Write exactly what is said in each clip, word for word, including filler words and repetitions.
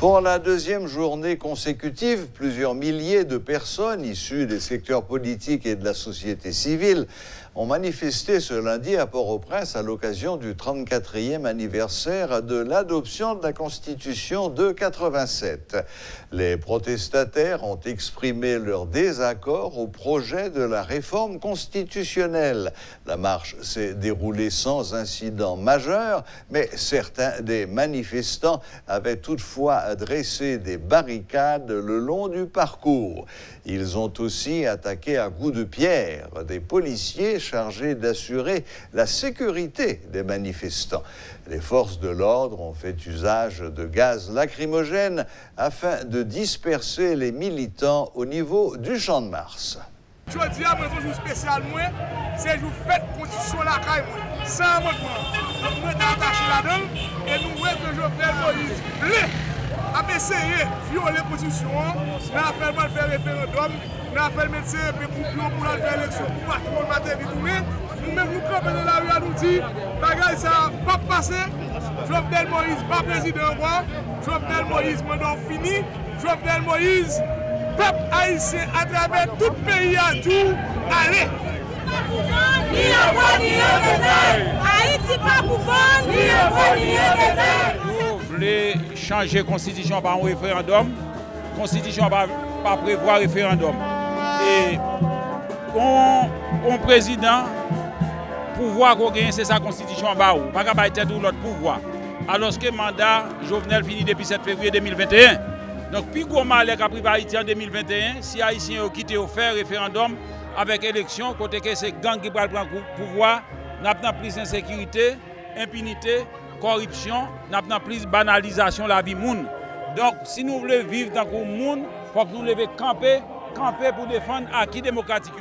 Pour la deuxième journée consécutive, plusieurs milliers de personnes issues des secteurs politiques et de la société civile ont manifesté ce lundi à Port-au-Prince à l'occasion du trente-quatrième anniversaire de l'adoption de la Constitution de quatre-vingt-sept. Les protestataires ont exprimé leur désaccord au projet de la réforme constitutionnelle. La marche s'est déroulée sans incident majeur, mais certains des manifestants avaient toutefois dressé des barricades le long du parcours. Ils ont aussi attaqué à coups de pierre des policiers chargés d'assurer la sécurité des manifestants. Les forces de l'ordre ont fait usage de gaz lacrymogène afin de disperser les militants au niveau du Champ de Mars. Je dis à moi, un jour spécial, c'est jour fête constitution la caille, sans amendement. Donc nous sommes attachés là-dedans et nous voyons que Jovenel Moïse voulait a essayé de violer la constitution, nous avons fait faire référendum, nous avons fait médecin pour faire l'élection, pour pas trop le matin du tourner. Nous-mêmes nous campons dans la rue à nous dire, bagage ça va pas passer. Jovenel Moïse, pas président encore. Jovenel Moïse, maintenant fini. Jovenel Moïse, peuple haïtien à travers tout le pays à tout, allez. Ni le voix, ni le détail. Haïti pas pour vendre, ni le voix, ni le détail. Nous voulons changer la constitution par un référendum. La constitution va pas prévoir référendum. Et un président, pouvoir qu'on gagne, c'est sa constitution en bas. Pas qu'à bailler tout l'autre pouvoir. Alors que le mandat Jovenel finit depuis sept février deux mille vingt et un. Donc, puis gros malheur qu'a pris Haïti en deux mille vingt et un, si Haïtiens ont quitté au faire référendum avec élection, côté que c'est gang qui prend le pouvoir, n'a pas plus d'insécurité, impunité, corruption, n'a pas plus banalisation de la vie monde. Donc, si nous voulons vivre dans le monde, il faut que nous levions camper, camper pour défendre l'acquis démocratique.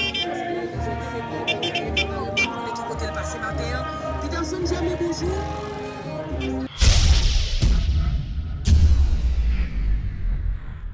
Jamais bonjour.